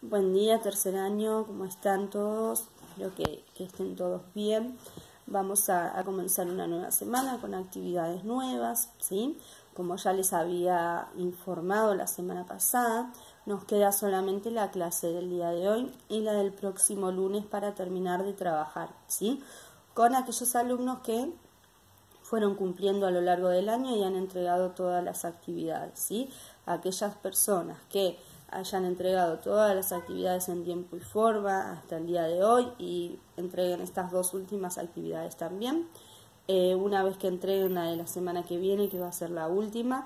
Buen día, tercer año, ¿cómo están todos? Espero que estén todos bien. Vamos a comenzar una nueva semana con actividades nuevas, ¿sí? Como ya les había informado la semana pasada, nos queda solamente la clase del día de hoy y la del próximo lunes para terminar de trabajar, ¿sí? Con aquellos alumnos que fueron cumpliendo a lo largo del año y han entregado todas las actividades, ¿sí? Aquellas personas que hayan entregado todas las actividades en tiempo y forma hasta el día de hoy y entreguen estas dos últimas actividades también. Una vez que entreguen la de la semana que viene, que va a ser la última,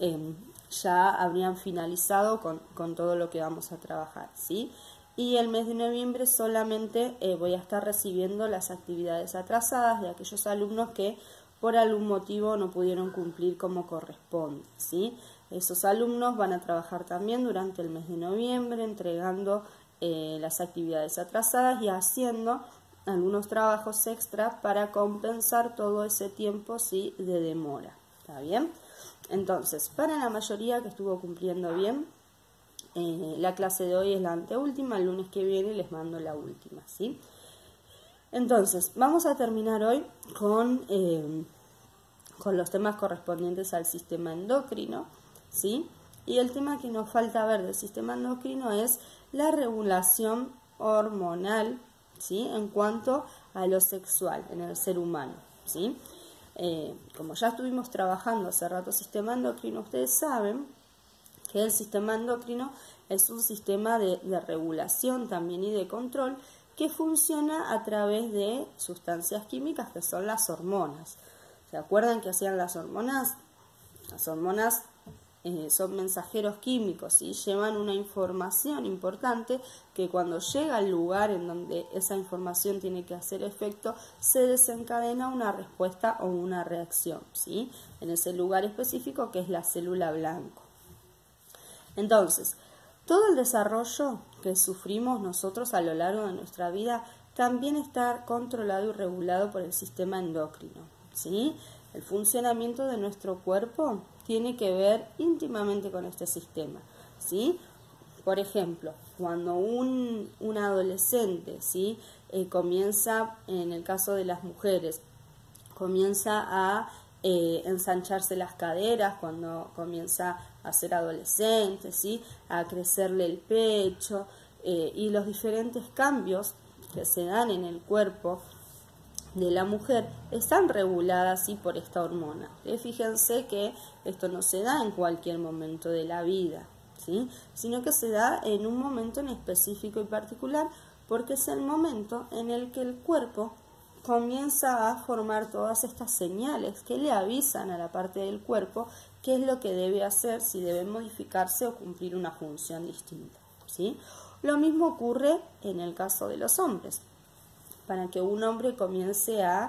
ya habrían finalizado con todo lo que vamos a trabajar, ¿sí? Y el mes de noviembre solamente voy a estar recibiendo las actividades atrasadas de aquellos alumnos que por algún motivo no pudieron cumplir como corresponde, ¿sí? Esos alumnos van a trabajar también durante el mes de noviembre entregando las actividades atrasadas y haciendo algunos trabajos extra para compensar todo ese tiempo, ¿sí?, de demora. ¿Está bien? Entonces, para la mayoría que estuvo cumpliendo bien, la clase de hoy es la anteúltima, el lunes que viene les mando la última, ¿sí? Entonces, vamos a terminar hoy con los temas correspondientes al sistema endocrino, ¿sí? Y el tema que nos falta ver del sistema endocrino es la regulación hormonal, ¿sí?, en cuanto a lo sexual en el ser humano, ¿sí? Como ya estuvimos trabajando hace rato sistema endocrino, ustedes saben que el sistema endocrino es un sistema de regulación también y de control que funciona a través de sustancias químicas que son las hormonas. ¿Se acuerdan qué hacían las hormonas? Las hormonas son mensajeros químicos y llevan una información importante que cuando llega al lugar en donde esa información tiene que hacer efecto, se desencadena una respuesta o una reacción, ¿sí?, en ese lugar específico que es la célula blanco. Entonces, todo el desarrollo que sufrimos nosotros a lo largo de nuestra vida también está controlado y regulado por el sistema endocrino, ¿sí? El funcionamiento de nuestro cuerpo tiene que ver íntimamente con este sistema, ¿sí? Por ejemplo, cuando un adolescente, ¿sí?, comienza, en el caso de las mujeres, comienza a ensancharse las caderas cuando comienza a ser adolescente, ¿sí?, a crecerle el pecho y los diferentes cambios que se dan en el cuerpo de la mujer están reguladas, ¿sí?, por esta hormona. Fíjense que esto no se da en cualquier momento de la vida, ¿sí?, sino que se da en un momento en específico y particular porque es el momento en el que el cuerpo comienza a formar todas estas señales que le avisan a la parte del cuerpo qué es lo que debe hacer, si debe modificarse o cumplir una función distinta, ¿sí? Lo mismo ocurre en el caso de los hombres. Para que un hombre comience a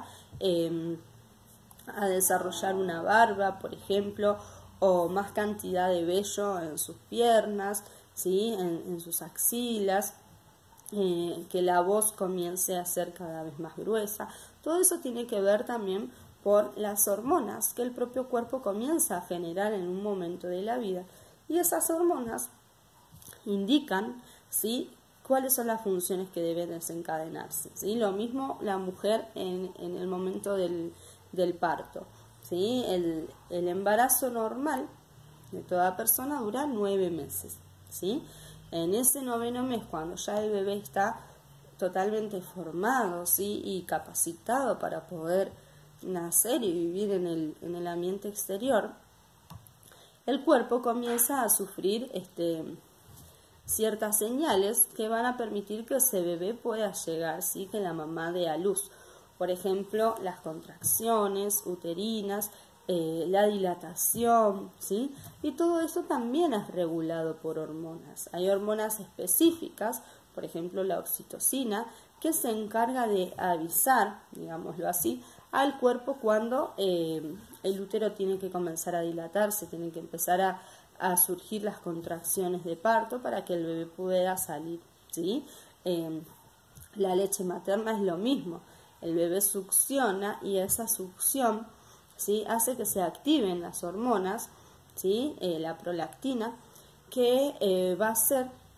desarrollar una barba, por ejemplo, o más cantidad de vello en sus piernas, ¿sí?, en sus axilas, que la voz comience a ser cada vez más gruesa. Todo eso tiene que ver también por las hormonas que el propio cuerpo comienza a generar en un momento de la vida. Y esas hormonas indican, ¿sí?, cuáles son las funciones que deben desencadenarse, ¿sí? Lo mismo la mujer en el momento del parto, ¿sí? El embarazo normal de toda persona dura 9 meses, ¿sí? En ese 9º mes, cuando ya el bebé está totalmente formado, ¿sí?, y capacitado para poder nacer y vivir en el ambiente exterior, el cuerpo comienza a sufrir ciertas señales que van a permitir que ese bebé pueda llegar, ¿sí?, que la mamá dé a luz. Por ejemplo, las contracciones uterinas, la dilatación, ¿sí? Y todo eso también es regulado por hormonas. Hay hormonas específicas, por ejemplo la oxitocina, que se encarga de avisar, digámoslo así, al cuerpo cuando el útero tiene que comenzar a dilatarse, tiene que empezar a surgir las contracciones de parto para que el bebé pueda salir, ¿sí? La leche materna es lo mismo. El bebé succiona y esa succión, ¿sí?, hace que se activen las hormonas, ¿sí?, la prolactina, que va a hacer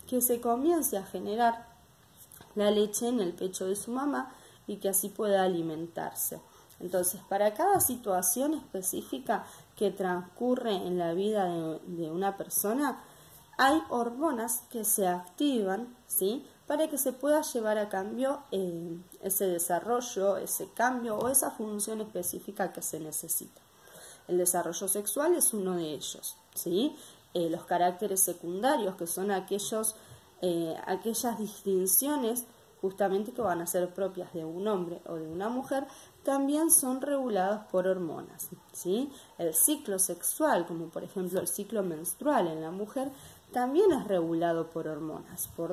que se comience a generar la leche en el pecho de su mamá y que así pueda alimentarse. Entonces, para cada situación específica que transcurre en la vida de una persona, hay hormonas que se activan, ¿sí?, para que se pueda llevar a cambio ese desarrollo, ese cambio o esa función específica que se necesita. El desarrollo sexual es uno de ellos, ¿sí? Los caracteres secundarios, que son aquellas distinciones justamente que van a ser propias de un hombre o de una mujer, también son regulados por hormonas, ¿sí? El ciclo sexual, como por ejemplo el ciclo menstrual en la mujer, también es regulado por hormonas, por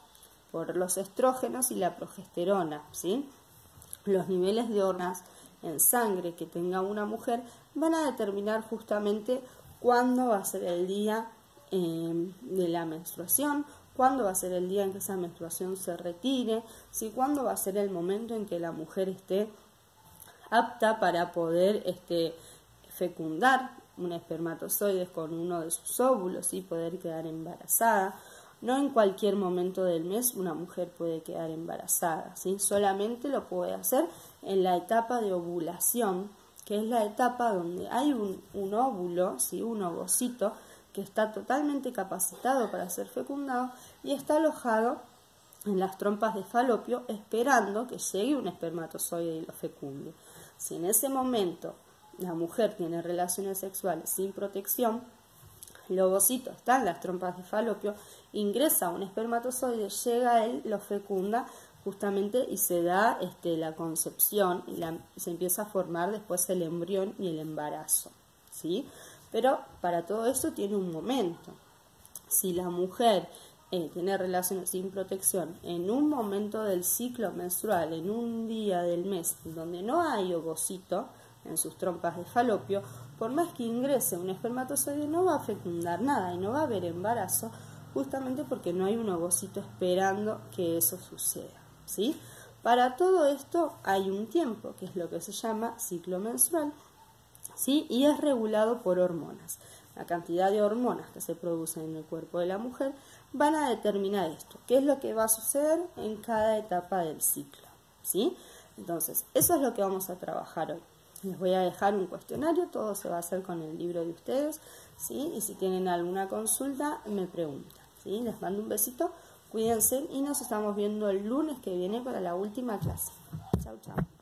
los estrógenos y la progesterona, ¿sí? Los niveles de hormonas en sangre que tenga una mujer van a determinar justamente cuándo va a ser el día de la menstruación, cuándo va a ser el día en que esa menstruación se retire, ¿sí?, cuándo va a ser el momento en que la mujer esté apta para poder fecundar un espermatozoide con uno de sus óvulos y poder quedar embarazada. No en cualquier momento del mes una mujer puede quedar embarazada, ¿sí? Solamente lo puede hacer en la etapa de ovulación, que es la etapa donde hay un óvulo, ¿sí?, un ovocito, que está totalmente capacitado para ser fecundado y está alojado en las trompas de falopio esperando que llegue un espermatozoide y lo fecunde. Si en ese momento la mujer tiene relaciones sexuales sin protección, el ovocito está en las trompas de falopio, ingresa un espermatozoide, llega a él, lo fecunda justamente y se da la concepción y se empieza a formar después el embrión y el embarazo, ¿sí? Pero para todo eso tiene un momento. Si la mujer tiene relaciones sin protección en un momento del ciclo menstrual, en un día del mes donde no hay ovocito en sus trompas de falopio, por más que ingrese un espermatozoide no va a fecundar nada y no va a haber embarazo, justamente porque no hay un ovocito esperando que eso suceda, ¿sí? Para todo esto hay un tiempo, que es lo que se llama ciclo menstrual, ¿sí?, y es regulado por hormonas. La cantidad de hormonas que se producen en el cuerpo de la mujer van a determinar esto, qué es lo que va a suceder en cada etapa del ciclo, ¿sí? Entonces, eso es lo que vamos a trabajar hoy. Les voy a dejar un cuestionario, todo se va a hacer con el libro de ustedes, ¿sí? Y si tienen alguna consulta, me preguntan, ¿sí? Les mando un besito, cuídense y nos estamos viendo el lunes que viene para la última clase. Chau, chau.